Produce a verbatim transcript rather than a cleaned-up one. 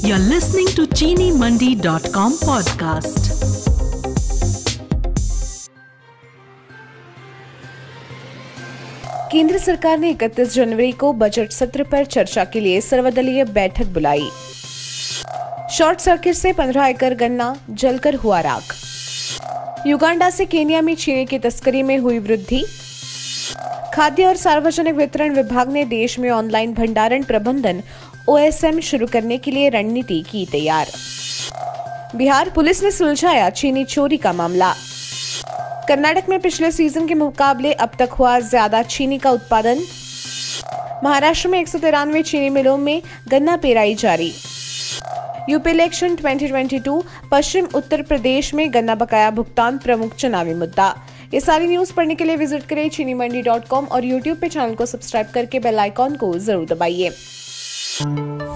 You're listening to Chini Mandi dot com podcast. केंद्र सरकार ने इकतीस जनवरी को बजट सत्र पर चर्चा के लिए सर्वदलीय बैठक बुलाई। शॉर्ट सर्किट से पंद्रह एकड़ गन्ना जलकर हुआ राख। युगांडा से केन्या में चीनी की तस्करी में हुई वृद्धि। खाद्य और सार्वजनिक वितरण विभाग ने देश में ऑनलाइन भंडारण प्रबंधन ओ एस एम शुरू करने के लिए रणनीति की तैयार। बिहार पुलिस ने सुलझाया चीनी चोरी का मामला। कर्नाटक में पिछले सीजन के मुकाबले अब तक हुआ ज्यादा चीनी का उत्पादन। महाराष्ट्र में एक सौ तिरानवे चीनी मिलों में गन्ना पेराई जारी। यूपी इलेक्शन दो हज़ार बाईस, पश्चिम उत्तर प्रदेश में गन्ना बकाया भुगतान प्रमुख चुनावी मुद्दा। ये सारी न्यूज पढ़ने के लिए विजिट करें चीनी मंडी डॉट कॉम और यूट्यूब पे चैनल को सब्सक्राइब करके बेल आइकॉन को जरूर दबाइए।